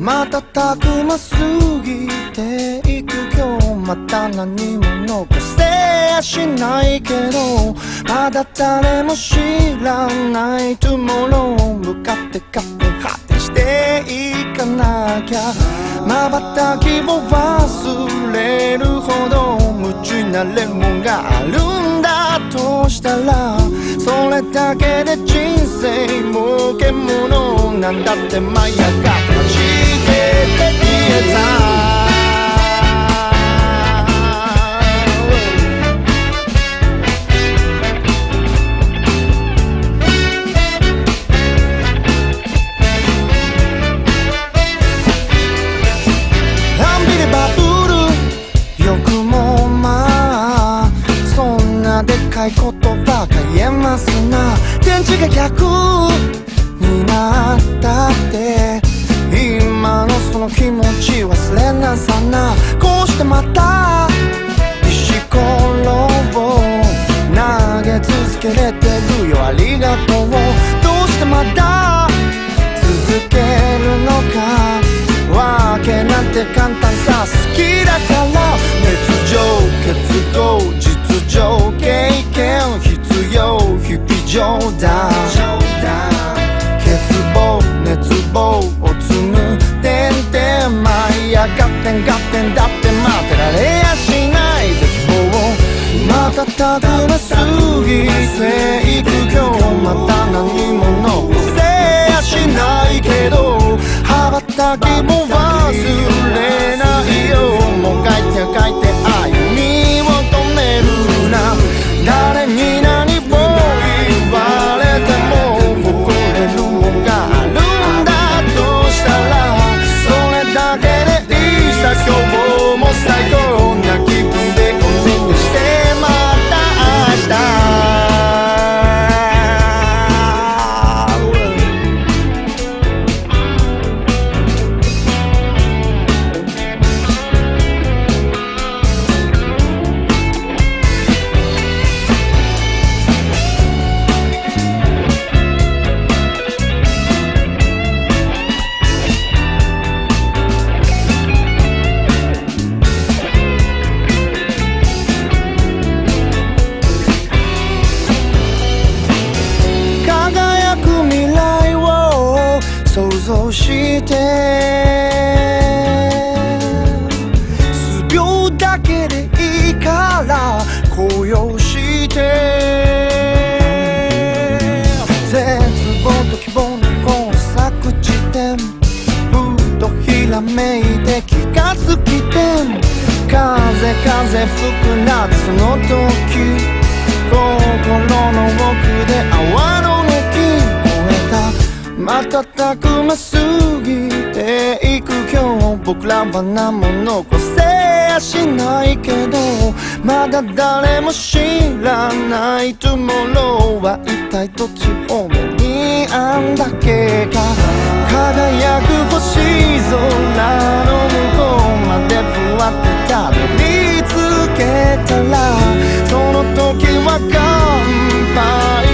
瞬く間過ぎていく今日また何も残せやしないけどまだ誰も知らない Tomorrow 向かって勝手果てしていかなきゃ瞬きを忘れるほど夢中になれるもんがあるんだとしたらそれだけで人生も獣なんだってまやがはじけて言えたでかい言葉が言えますな天地が逆になったって今のその気持ち忘れなさなこうしてまた石ころを投げ続けれてるよありがとうどうしてまた続けるのかわけなんて簡単さ好きだから熱情結合実情経験必要日々冗談欠乏熱望を積む点々舞い上がってんがってんだって待てられやしない絶望瞬く間過ぎていく今日また何も残せやしないけど羽ばたきも忘れないよもう書いて書いて歩みを止めるな誰に何を言われても誇れるもんがあるんだとしたらそれだけでいいさ今日も最高な気分でコンビニしてまた明日想像して数秒だけでいいから高揚して絶望と希望の交錯地点ふとひらめいて気がつきて風吹くなその時心の奥で泡の抜き越えた瞬く間過ぎていく今日僕らは何も残せやしないけどまだ誰も知らない Tomorrow は一体どっち方面にあんだけか輝く星空の向こうまでふわってたどり着けたらその時は乾杯